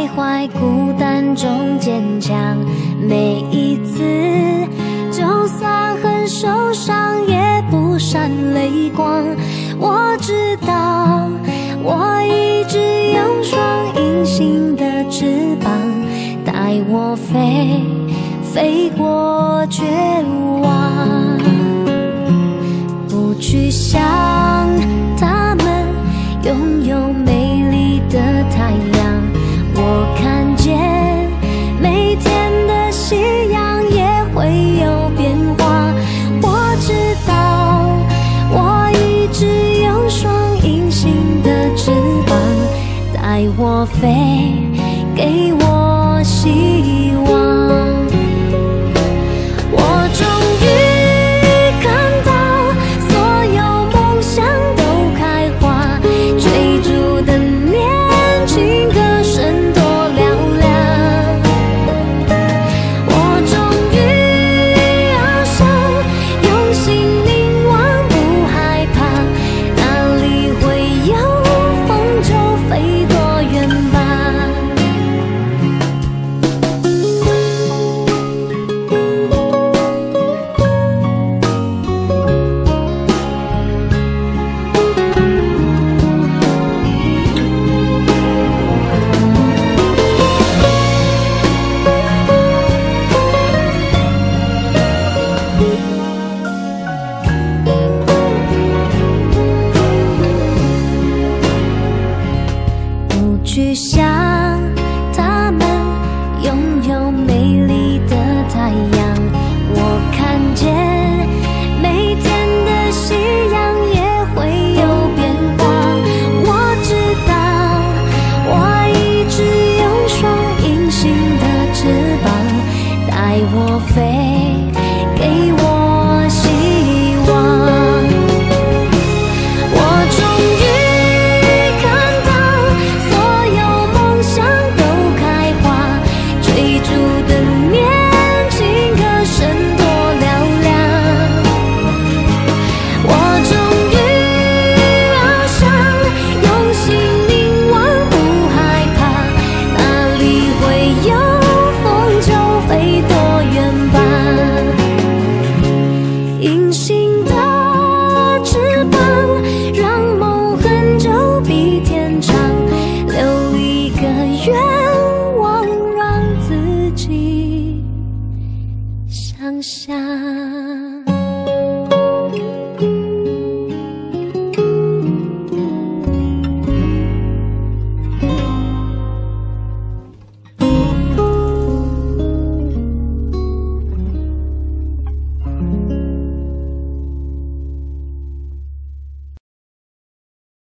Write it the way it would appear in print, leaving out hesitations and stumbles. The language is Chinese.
徘徊孤单中坚强。每一次，就算很受伤，也不闪泪光。我知道，我一直有双隐形的翅膀，带我飞，飞过绝望。不去想他们拥有美丽的太阳，我看见每天的夕阳也会有变化。我知道，我一直有双隐形的翅膀，带我飞，给我希望。我终于看到所有梦想都开花，追逐的年轻，歌声多嘹亮。我终于翱翔，用心凝望，不害怕，哪里会有风就飞多远吧。不去想他们拥有美丽的太阳，我看见每天的夕阳也会有变化。我知道，我一直有双隐形的翅膀，带我飞，给我希望。我终于看到所有梦想都开花，追逐的年轻，歌声多嘹亮。我终于翱翔，用心凝望，不害怕，哪里会有风就飞多远吧。隐形的翅膀，让梦很久比天长，留一个愿望，让自己想象。